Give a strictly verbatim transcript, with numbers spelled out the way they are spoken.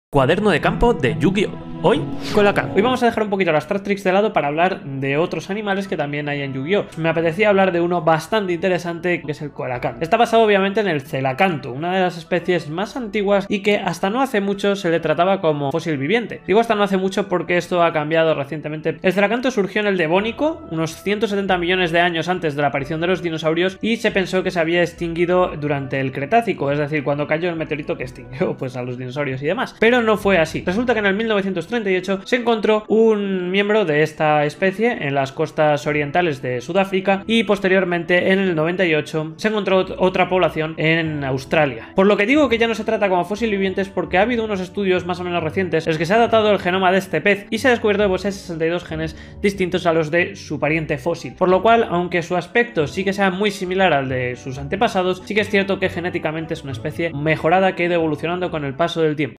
Cuaderno de campo de Yu-Gi-Oh! Hoy, Coelacanth. Hoy vamos a dejar un poquito las Tractrix de lado para hablar de otros animales que también hay en Yu-Gi-Oh! Me apetecía hablar de uno bastante interesante que es el Coelacanth. Está basado obviamente en el Celacanto, una de las especies más antiguas y que hasta no hace mucho se le trataba como fósil viviente. Digo hasta no hace mucho porque esto ha cambiado recientemente. El Celacanto surgió en el Devónico, unos ciento setenta millones de años antes de la aparición de los dinosaurios, y se pensó que se había extinguido durante el Cretácico, es decir, cuando cayó el meteorito que extinguió pues a los dinosaurios y demás. Pero no fue así. Resulta que en el mil novecientos treinta y ocho se encontró un miembro de esta especie en las costas orientales de Sudáfrica y posteriormente en el noventa y ocho se encontró otra población en Australia. Por lo que digo que ya no se trata como fósil viviente es porque ha habido unos estudios más o menos recientes en los que se ha datado el genoma de este pez y se ha descubierto pues sesenta y dos genes distintos a los de su pariente fósil. Por lo cual, aunque su aspecto sí que sea muy similar al de sus antepasados, sí que es cierto que genéticamente es una especie mejorada que ha ido evolucionando con el paso del tiempo.